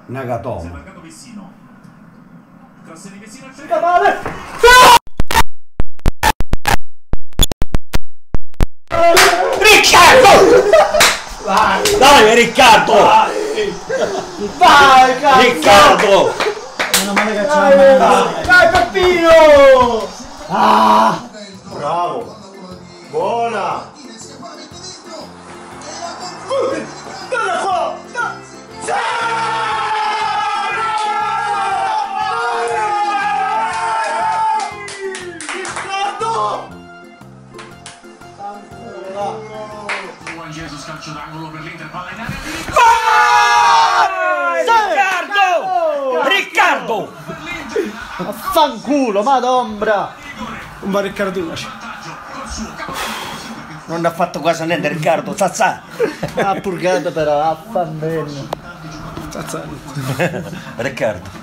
Nagatomo. Riccardo! Vai! Dai Riccardo! Vai cazzo! Riccardo! Meno male che c'è la dai Peppino! Ah! Bravo! Buona! Guarda qua! Juan Jesus calcio d'angolo per l'Inter, palla in area. Riccardo! Affanculo, madombra! Un va Riccarducci. Non ha fatto quasi niente Riccardo, zazzà! Ha purgato però, affambene. Zazzà. Riccardo.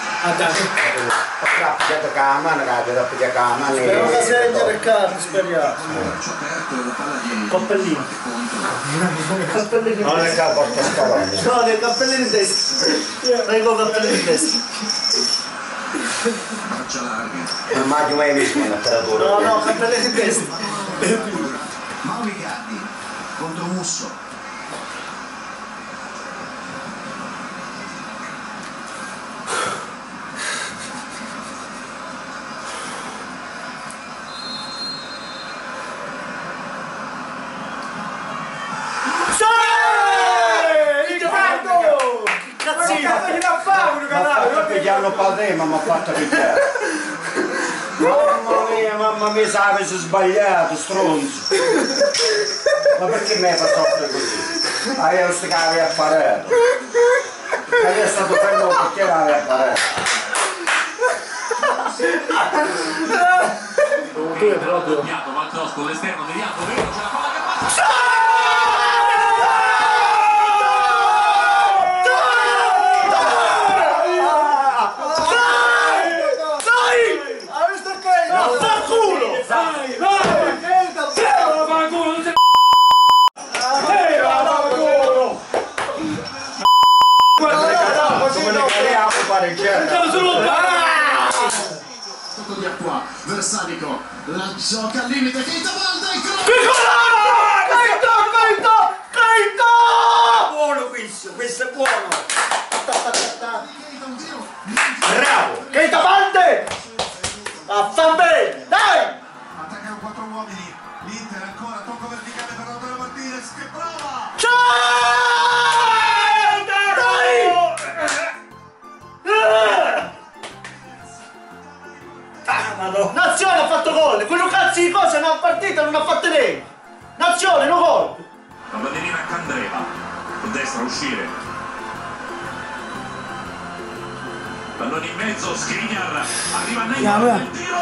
Pigliato con la mano, speriamo che segna Riccardo, speriamo. Cappellino. Non è che porta scavallo. No, dei cappellini in testa. Prego cappellini in testa. Non mai mai visto una temperatura. No, cappellini in testa. Mauro Icardi contro Musso. Gli hanno padrema, mi ha fatto picchiare. Mamma mia, sa che si è sbagliato, stronzo. Ma perché mi hai fatto così? Ah, io sto che avevo apparato. Ma io è stato fermo perché l'avevo apparato. Tu è proprio. Valtos con l'esterno deviato, vero? C'è la palla che passa. Tutto di acqua, Versalico, la gioca al limite, Keita Balde, Buono questo è buono! Bravo! Keita Balde! Affambene! Dai! attaccano 4 uomini, l'Inter ancora, tocco verticale per Lautaro Martinez che prova! Nazione ha fatto gol! Quello cazzo di cosa nella partita non ha fatto lei! Nazione, no gol! La bandierina a Candreva, con destra a uscire. Pallone in mezzo, Skriniar, arriva Neymar, il tiro!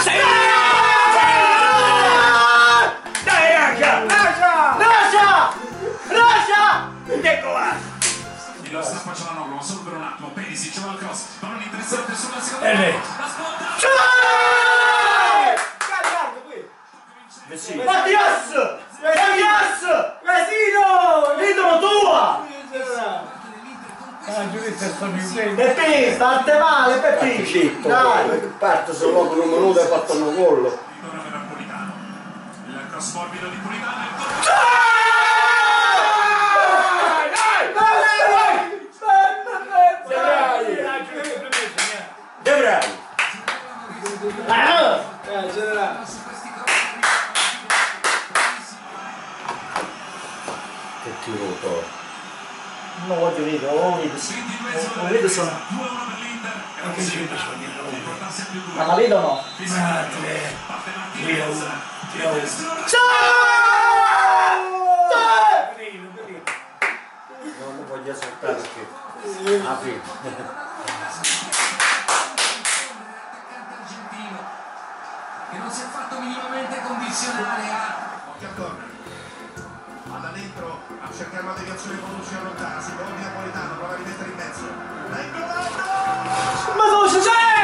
Dai raga! Lascia! Ecco là! E lo strappa Cialanoglu, ma solo per un attimo, Perisic va al cross, pallone interessante sulla seconda lì. la sponda! Mattias! Vesino! L'idolo tua! Peppi, state male, Peppi! Dai! Parte solo con un minuto e fatto un gol. Ritorno per Napolitano, il cross morbido di Politano, De Vrij! Che tiro to. Non voglio vedere, non vedo sono. 2-1 per l'Inter, e non si portarsi a più due. Ma la vedo o no? Parte Martinez, il destro, Non lo voglio saltare perché. Apri. che non si è fatto minimamente condizionare a corner. Palla dentro a cercare una deviazione con Luciano lontana, si gol di Napolitano, prova a rimettere in mezzo. Ma cosa c'è?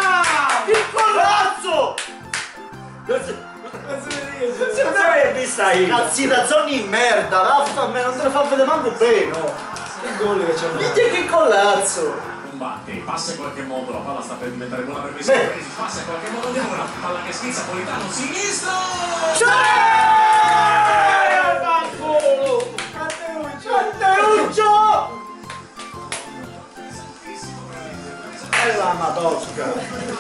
Il corazzo! Non l'avevi vista Cazzi da zoni in merda, vaffanculo, non te lo fa vedere manco bene. Che gol che c'è? Minchia che collazzo! Combatte, passa in qualche modo, la palla sta per diventare buona per Presi, passa in qualche modo di ora, palla che schizza, Politano, sinistro! Vaffanculo! Matteuccio! E la madosca!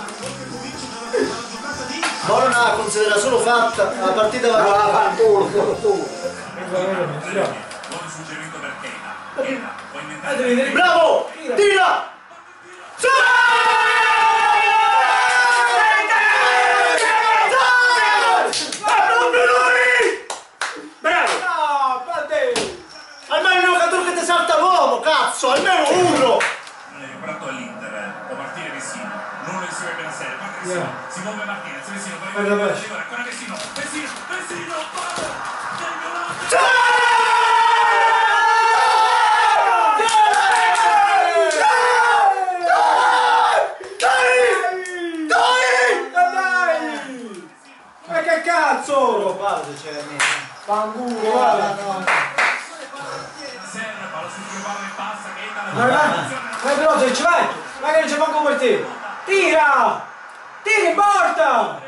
Ora non la considera solo fatta, la partita va a tu. Buon suggerimento per Keita, puoi inventare... Bravo! Tira! Bravo! Almeno un giocatore che ti salta l'uomo, cazzo! Almeno uno! Recuperato all'Inter, può partire Vecino, non insieme per la serie, parte Vecino, si muove Martinez, Vecino, poi ancora Vecino, Ma che cazzo! Guarda c'è Fanculo, guarda! palla sul primo palo e passa, Keita, Vai Brozovic, vai! Vai che non c'è manco per te! Tira! Tira in porta!